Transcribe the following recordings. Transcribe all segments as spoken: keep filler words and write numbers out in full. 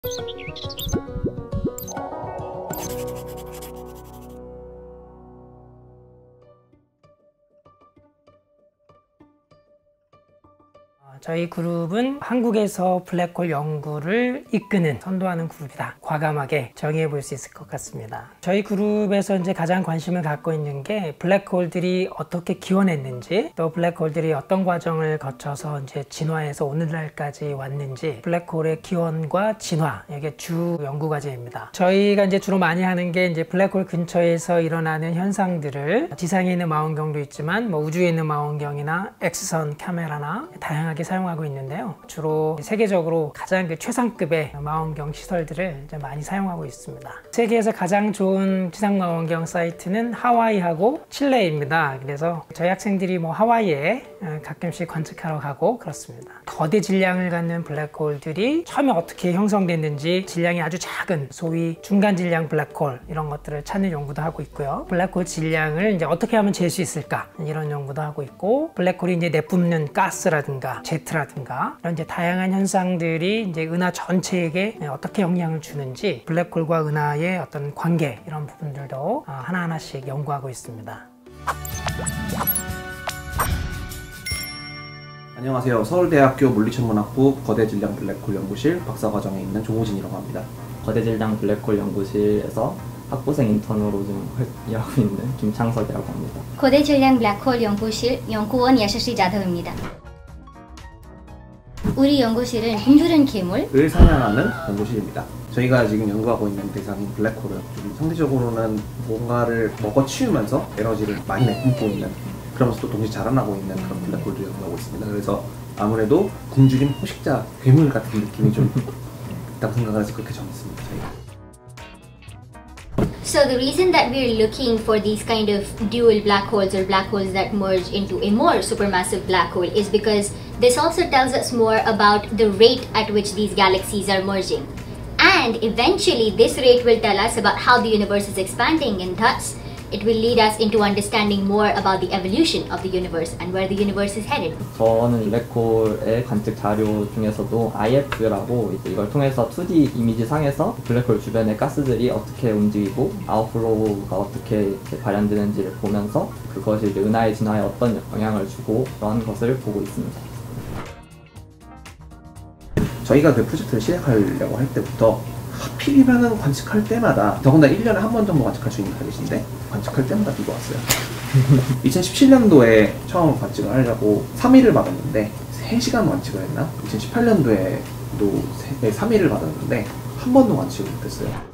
저희 그룹은 한국에서 블랙홀 연구를 이끄는, 선도하는 그룹이다. 과감하게 정의해 볼 수 있을 것 같습니다. 저희 그룹에서 이제 가장 관심을 갖고 있는 게 블랙홀들이 어떻게 기원했는지, 또 블랙홀들이 어떤 과정을 거쳐서 이제 진화해서 오늘날까지 왔는지, 블랙홀의 기원과 진화, 이게 주 연구 과제입니다. 저희가 이제 주로 많이 하는 게 이제 블랙홀 근처에서 일어나는 현상들을 지상에 있는 망원경도 있지만 뭐 우주에 있는 망원경이나 엑스선 카메라나 다양하게 사용하고 있는데요. 주로 세계적으로 가장 그 최상급의 망원경 시설들을 이제 많이 사용하고 있습니다. 세계에서 가장 좋은 지상 망원경 사이트는 하와이하고 칠레입니다. 그래서 저희 학생들이 뭐 하와이에 가끔씩 관측하러 가고 그렇습니다. 거대 질량을 갖는 블랙홀들이 처음에 어떻게 형성됐는지, 질량이 아주 작은 소위 중간 질량 블랙홀 이런 것들을 찾는 연구도 하고 있고요. 블랙홀 질량을 이제 어떻게 하면 잴 수 있을까 이런 연구도 하고 있고, 블랙홀이 이제 내뿜는 가스라든가 제트라든가 이런 이제 다양한 현상들이 이제 은하 전체에게 어떻게 영향을 주는지, 블랙홀과 은하의 어떤 관계 이런 부분들도 하나하나씩 연구하고 있습니다. 안녕하세요. 서울대학교 물리천문학부 거대질량 블랙홀 연구실 박사과정에 있는 조호진이라고 합니다. 거대질량 블랙홀 연구실에서 학부생 인턴으로 좀 일하고 있는 김창석이라고 합니다. 거대질량 블랙홀 연구실 연구원 야시시 자덕입니다. 우리 연구실은 굶주린 괴물을 사냥하는 연구실입니다. 저희가 지금 연구하고 있는 대상인 블랙홀은 좀 상대적으로는 뭔가를 먹어치우면서 에너지를 많이 내뿜고 있는, 그러면서 또 동시에 자라나고 있는 그런 블랙홀을 연구하고 있습니다. 그래서 아무래도 굶주린 포식자 괴물 같은 느낌이 좀 있다고 생각을 해서 그렇게 정했습니다. 저희가. So the reason that we're looking for these kind of dual black holes or black holes that merge into a more supermassive black hole is because this also tells us more about the rate at which these galaxies are merging. And eventually this rate will tell us about how the universe is expanding, and thus it will lead us into understanding more about the evolution of the universe and where the universe is headed. 저는 블랙홀의 관측 자료 중에서도 아이에프라고 이걸 통해서 투디 이미지 상에서 블랙홀 주변의 가스들이 어떻게 움직이고 아웃플로우가 어떻게 발현되는지를 보면서 그것이 이제 은하의 진화에 어떤 영향을 주고 그런 것을 보고 있습니다. 저희가 그 프로젝트를 시작하려고 할 때부터 하필이면은 관측할 때마다, 더군다나 일 년에 한 번 정도 관측할 수 있는 타겟인데 관측할 때마다 비가 왔어요. 이천십칠 년도에 처음 관측을 하려고 삼 일을 받았는데 세 시간 관측을 했나? 이천십팔 년도에도 삼 일을 받았는데 한 번도 관측을 못했어요.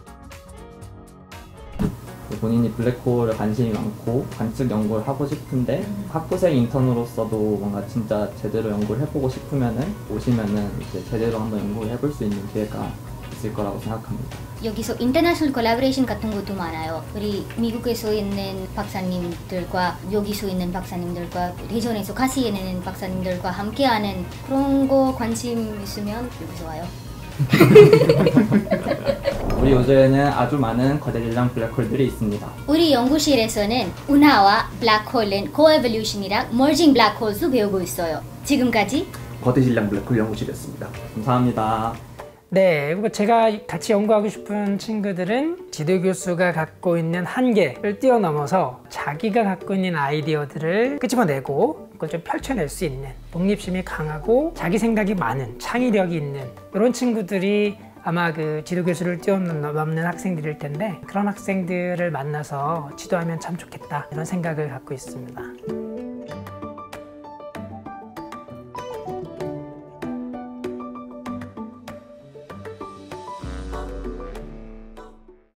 본인이 블랙홀에 관심이 많고 관측 연구를 하고 싶은데 학부생 인턴으로서도 뭔가 진짜 제대로 연구를 해보고 싶으면은 오시면은 이제 제대로 한번 연구를 해볼 수 있는 기회가 있을 거라고 생각합니다. 여기서 인터내셔널 콜라보레이션 같은 것도 많아요. 우리 미국에서 있는 박사님들과 여기서 있는 박사님들과 대전에서 같이 있는 박사님들과 함께하는 그런 거 관심 있으면 여기서 와요. 우리 우주에는 아주 많은 거대질량 블랙홀들이 있습니다. 우리 연구실에서는 은하와 블랙홀은 코에볼루션이랑 머징 블랙홀도 배우고 있어요. 지금까지 거대질량 블랙홀 연구실이었습니다. 감사합니다. 네, 그리고 제가 같이 연구하고 싶은 친구들은 지도 교수가 갖고 있는 한계를 뛰어넘어서 자기가 갖고 있는 아이디어들을 끄집어내고 그걸 좀 펼쳐낼 수 있는, 독립심이 강하고 자기 생각이 많은, 창의력이 있는 이런 친구들이 아마 그 지도 교수를 뛰어넘는 학생들일 텐데, 그런 학생들을 만나서 지도하면 참 좋겠다 이런 생각을 갖고 있습니다.